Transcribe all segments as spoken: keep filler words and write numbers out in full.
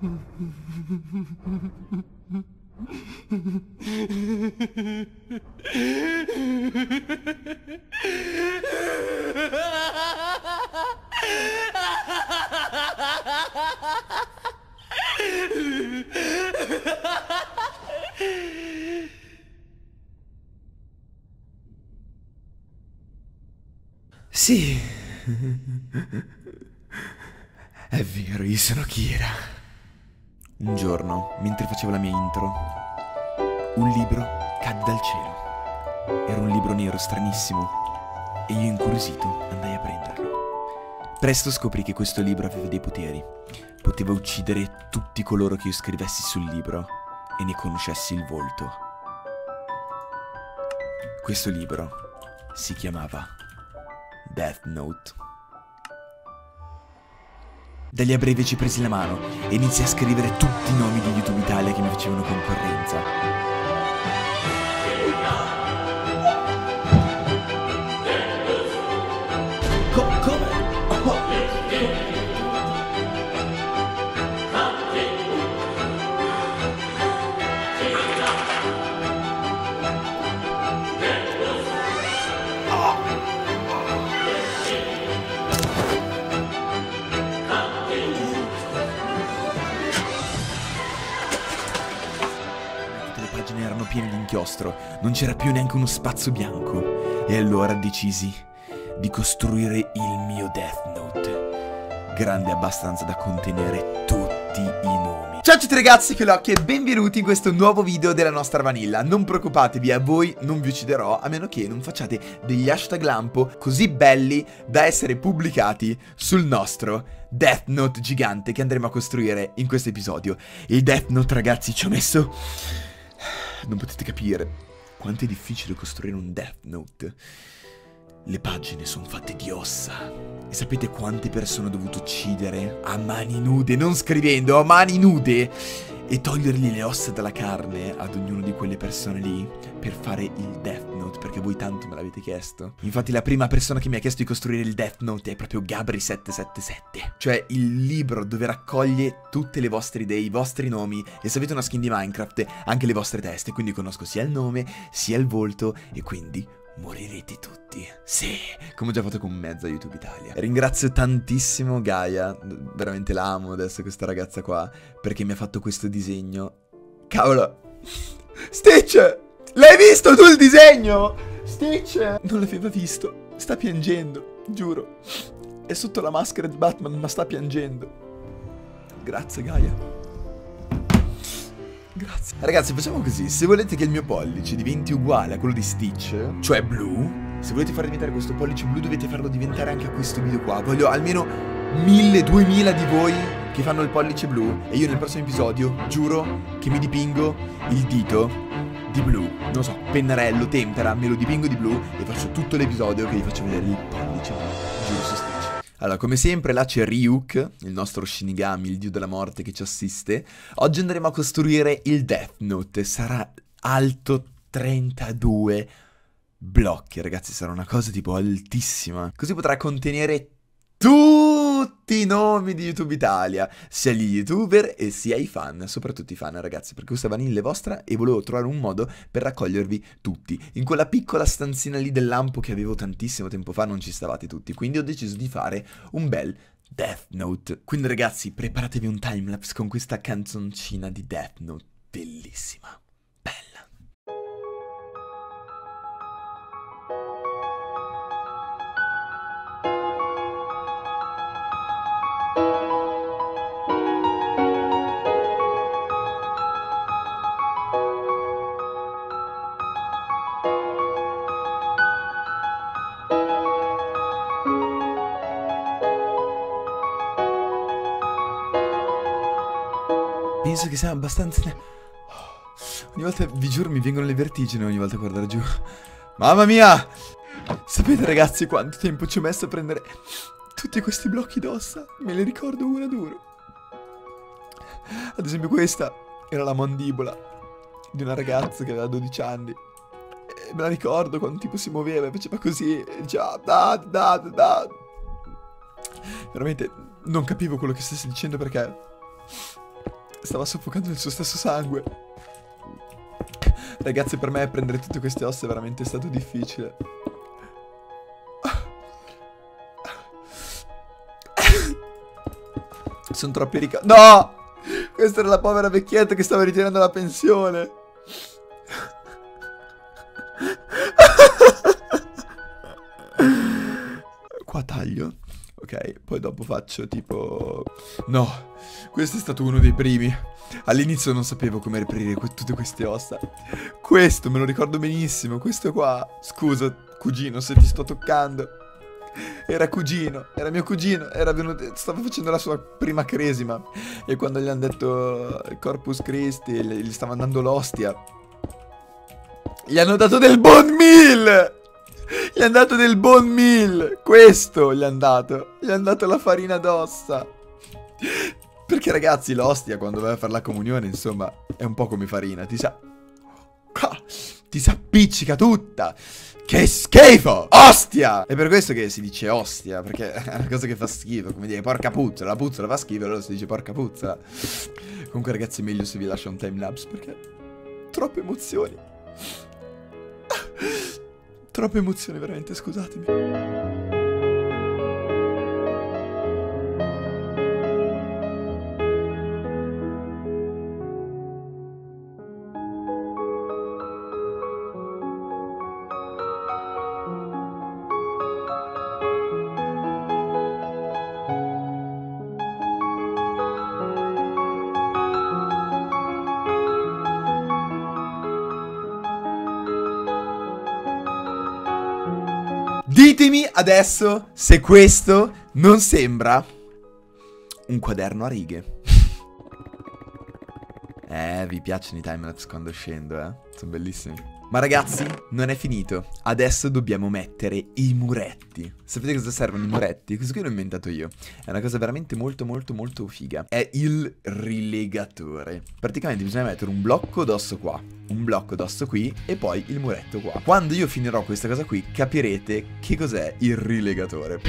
Sì, è vero, io sono Kira. Un giorno, mentre facevo la mia intro, un libro cadde dal cielo. Era un libro nero stranissimo e io, incuriosito, andai a prenderlo. Presto scoprì che questo libro aveva dei poteri. Poteva uccidere tutti coloro che io scrivessi sul libro e ne conoscessi il volto. Questo libro si chiamava Death Note. Dagli abbrevi ci presi la mano e iniziai a scrivere tutti i nomi di YouTube Italia che mi facevano concorrenza. Co come? Oh. Tutte le pagine erano piene di inchiostro, non c'era più neanche uno spazio bianco. E allora decisi di costruire il mio Death Note, grande abbastanza da contenere tutti i nomi. Ciao a tutti ragazzi, qui Loki e benvenuti in questo nuovo video della nostra vanilla. Non preoccupatevi, a voi non vi ucciderò, a meno che non facciate degli hashtag lampo così belli da essere pubblicati sul nostro Death Note gigante che andremo a costruire in questo episodio. Il Death Note, ragazzi, ci ho messo... non potete capire quanto è difficile costruire un Death Note. Le pagine sono fatte di ossa. E sapete quante persone ho dovuto uccidere a mani nude, non scrivendo, a mani nude, e togliergli le ossa dalla carne ad ognuno di quelle persone lì per fare il Death Note, perché voi tanto me l'avete chiesto. Infatti la prima persona che mi ha chiesto di costruire il Death Note è proprio Gabri sette sette sette, cioè il libro dove raccoglie tutte le vostre idee, i vostri nomi, e se avete una skin di Minecraft anche le vostre teste, quindi conosco sia il nome sia il volto e quindi morirete tutti. Sì, come ho già fatto con mezza YouTube Italia. Ringrazio tantissimo Gaia, veramente la amo adesso questa ragazza qua, perché mi ha fatto questo disegno. Cavolo, Stitch, l'hai visto tu il disegno? Stitch non l'aveva visto, sta piangendo, giuro. È sotto la maschera di Batman ma sta piangendo. Grazie Gaia. Grazie. Ragazzi, facciamo così, se volete che il mio pollice diventi uguale a quello di Stitch, cioè blu, se volete far diventare questo pollice blu dovete farlo diventare anche a questo video qua. Voglio almeno mille, duemila di voi che fanno il pollice blu e io nel prossimo episodio giuro che mi dipingo il dito di blu. Non so, pennarello, tempera, me lo dipingo di blu e faccio tutto l'episodio che vi faccio vedere il pollice blu. Giuro su Stitch. Allora, come sempre, là c'è Ryuk, il nostro Shinigami, il dio della morte che ci assiste. Oggi andremo a costruire il Death Note. Sarà alto trentadue blocchi, ragazzi. Sarà una cosa tipo altissima. Così potrà contenere tutti i nomi di YouTube Italia, sia gli youtuber e sia i fan, soprattutto i fan, ragazzi, perché questa vanilla è vostra e volevo trovare un modo per raccogliervi tutti. In quella piccola stanzina lì del lampo che avevo tantissimo tempo fa non ci stavate tutti, quindi ho deciso di fare un bel Death Note. Quindi ragazzi, preparatevi un timelapse con questa canzoncina di Death Note bellissima. Bella. Penso che sia abbastanza... Ogni volta, vi giuro, mi vengono le vertigini ogni volta a guardare giù. Mamma mia! Sapete ragazzi quanto tempo ci ho messo a prendere tutti questi blocchi d'ossa? Me li ricordo uno ad uno. Ad esempio questa era la mandibola di una ragazza che aveva dodici anni. E me la ricordo quando tipo si muoveva e faceva così e diceva da da da da. Veramente non capivo quello che stessi dicendo perché Stava soffocando nel suo stesso sangue. Ragazzi, per me prendere tutte queste ossa è veramente stato difficile. Sono troppi ricchi. No! Questa era la povera vecchietta che stava ritirando la pensione. Qua taglio. Ok, poi dopo faccio tipo... No, questo è stato uno dei primi. All'inizio non sapevo come reperire que tutte queste ossa. Questo me lo ricordo benissimo. Questo qua, scusa cugino se ti sto toccando. Era cugino, era mio cugino, era venuto, stava facendo la sua prima cresima. E quando gli hanno detto Corpus Christi, gli stavano dando l'ostia, gli hanno dato del bone meal. Gli hanno dato del bone meal. Questo gli hanno dato. Gli hanno dato la farina d'ossa. Perché ragazzi, l'ostia quando vai a fare la comunione, insomma, è un po' come farina. Ti sa... Ti si appiccica tutta. Che schifo! Ostia! È per questo che si dice ostia, perché è una cosa che fa schifo. Come dire, porca puzzola. La puzzola fa schifo, allora si dice porca puzzola. Comunque ragazzi, meglio se vi lascio un timelapse, perché troppe emozioni. Troppe emozioni, veramente, scusatemi. Ditemi adesso se questo non sembra un quaderno a righe. Eh, vi piacciono i timelapse quando scendo, eh? Sono bellissimi. Ma ragazzi, non è finito. Adesso dobbiamo mettere i muretti. Sapete cosa servono i muretti? Questo qui l'ho inventato io. È una cosa veramente molto molto molto figa. È il rilegatore. Praticamente bisogna mettere un blocco d'osso qua, un blocco d'osso qui e poi il muretto qua. Quando io finirò questa cosa qui capirete che cos'è il rilegatore.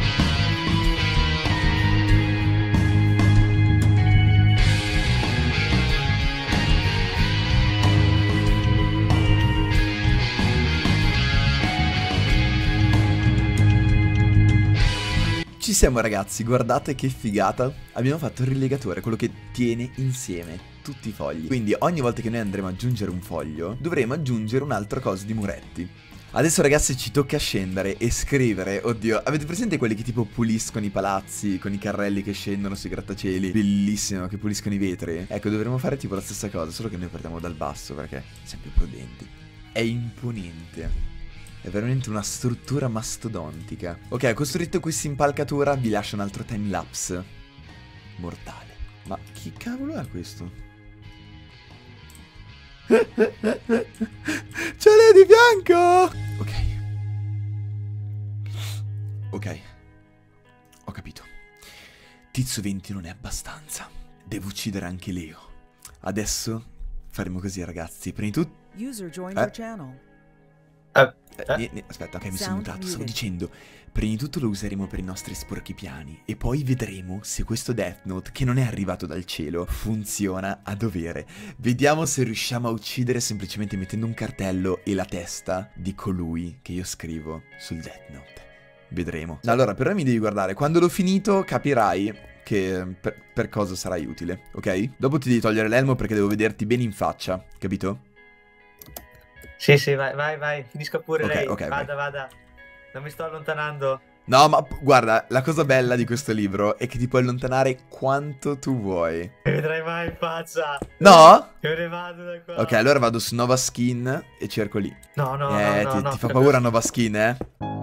Ci siamo ragazzi, guardate che figata. Abbiamo fatto il rilegatore, quello che tiene insieme tutti i fogli. Quindi ogni volta che noi andremo ad aggiungere un foglio, dovremo aggiungere un'altra cosa di muretti. Adesso ragazzi ci tocca scendere e scrivere. Oddio, avete presente quelli che tipo puliscono i palazzi con i carrelli che scendono sui grattacieli? Bellissimo, che puliscono i vetri. Ecco, dovremmo fare tipo la stessa cosa, solo che noi partiamo dal basso perché siamo più prudenti. È imponente. È veramente una struttura mastodontica. Ok, ho costruito questa impalcatura, vi lascio un altro timelapse mortale. Ma chi cavolo è questo? C'è lei di fianco! Ok. Ok. Ho capito. Tizio venti non è abbastanza. Devo uccidere anche Leo. Adesso faremo così ragazzi. Prima di tutto... Eh? Uh, Eh, ne, ne, aspetta, ok, mi sono mutato. Stavo dicendo, prima di tutto lo useremo per i nostri sporchi piani e poi vedremo se questo Death Note, che non è arrivato dal cielo, funziona a dovere. Vediamo se riusciamo a uccidere semplicemente mettendo un cartello e la testa di colui che io scrivo sul Death Note. Vedremo. Allora, però mi devi guardare. Quando l'ho finito capirai che per, per cosa sarai utile, ok? Dopo ti devi togliere l'elmo perché devo vederti bene in faccia, capito? Sì, sì, vai, vai, vai, finisca pure Ok, lei, ok, vada, vada, non mi sto allontanando. No, ma guarda, la cosa bella di questo libro è che ti puoi allontanare quanto tu vuoi. Mi vedrai mai in faccia. No? Io ne vado da qua. Ok, allora vado su Nova Skin e cerco lì. No, no, Eh, no, ti, no, ti fa no. paura Nova Skin, eh?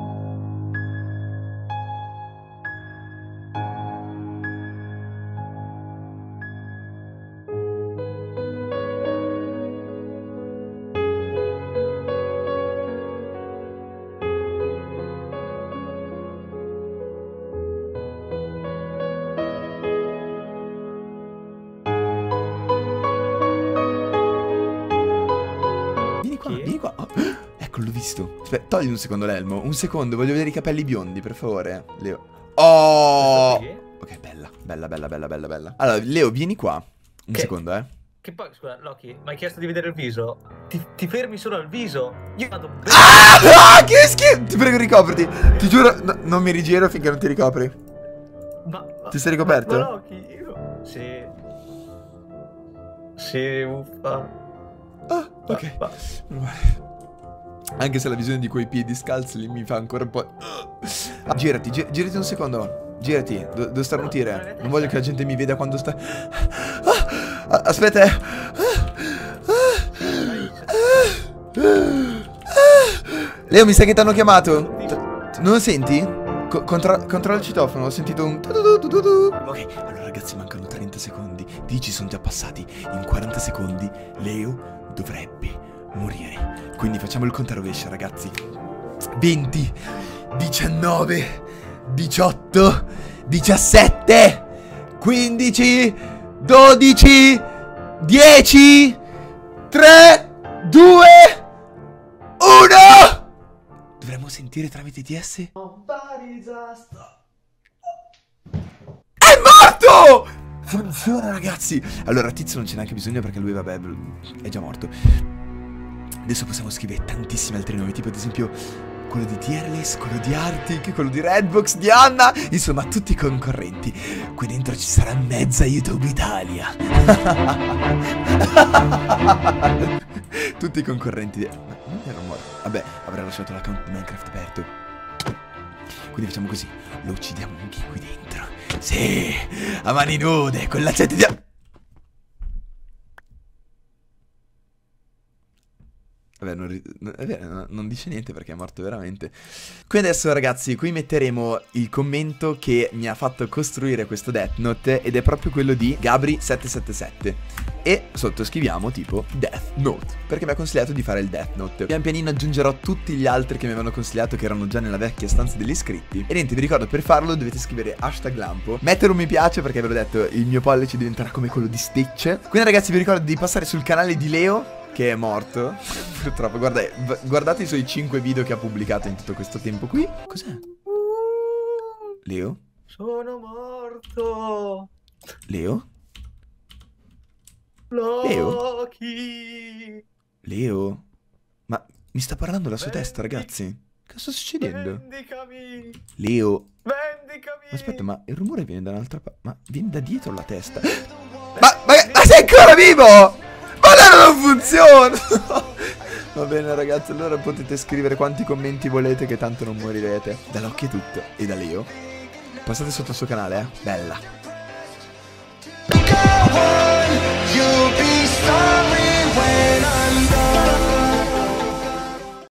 Vieni qua. Oh, ecco, l'ho visto. Aspetta, togli un secondo l'elmo. Un secondo, voglio vedere i capelli biondi, per favore. Leo. Oh! Ok, bella, bella, bella, bella, bella, bella. Allora, Leo, vieni qua. Un Che- secondo, eh. Che poi, scusa, Loki, mi hai chiesto di vedere il viso? Ti, ti fermi solo al viso? Io vado bene. Ah, ah, che schifo! Ti prego, ricopriti. Ti giuro, no, non mi rigiro finché non ti ricopri. Ma, ma- Ti sei ricoperto? Ma, ma Loki, io... Sì. Sì, uffa. Ah, ok. Ma- Meno male. Anche se la visione di quei piedi scalzi lì mi fa ancora un po'. Ah, girati, gi- girati un secondo. Girati, Do- devo starnutire. Non voglio che la gente mi veda quando sta. Ah, ah, aspetta, eh. Leo, mi sa che ti hanno chiamato. T- Non lo senti? Co- contra- controlla il citofono, ho sentito un. Ok, allora ragazzi, mancano trenta secondi. dieci sono già passati. In quaranta secondi Leo dovrebbe morire. Quindi facciamo il conto a rovescio, ragazzi. venti, diciannove, diciotto, diciassette, quindici, dodici, dieci, tre, due, uno. Dovremmo sentire tramite T S? È morto! Funziona, ragazzi. Allora, Tizio non c'è neanche bisogno perché lui, vabbè, è già morto. Adesso possiamo scrivere tantissimi altri nomi, tipo ad esempio quello di Tierless, quello di Arctic, quello di Redbox, di Anna. Insomma, tutti concorrenti. Qui dentro ci sarà mezza YouTube Italia. Tutti concorrenti. Ma non ero morto. Vabbè, avrei lasciato l'account di Minecraft aperto. Quindi facciamo così. Lo uccidiamo anche qui dentro. Sì, a mani nude, con l'accetto di... Vabbè, non, ri- no, è vero, no, non dice niente perché è morto veramente. Quindi adesso, ragazzi, qui metteremo il commento che mi ha fatto costruire questo Death Note, ed è proprio quello di Gabri sette sette sette. E sotto scriviamo tipo Death Note, perché mi ha consigliato di fare il Death Note. Pian pianino aggiungerò tutti gli altri che mi avevano consigliato, che erano già nella vecchia stanza degli iscritti. E niente, vi ricordo, per farlo dovete scrivere hashtag lampo, mettere un mi piace perché ve l'ho detto, il mio pollice diventerà come quello di Stitch. Quindi ragazzi, vi ricordo di passare sul canale di Leo, che è morto purtroppo. Guarda, guardate i suoi cinque video che ha pubblicato in tutto questo tempo qui. Cos'è? Leo? Sono morto. Leo? Loki. Leo? Ma mi sta parlando la sua Vendi- testa, ragazzi? Cosa sta succedendo? Vendicami. Leo? Vendicami. Ma aspetta, ma il rumore viene da un'altra parte. Ma viene da dietro la testa. Ma, ma, ma sei ancora vivo? Ma allora non funziona! Va bene ragazzi, allora potete scrivere quanti commenti volete che tanto non morirete. Da Loki è tutto. E da Leo? Passate sotto il suo canale, eh? Bella.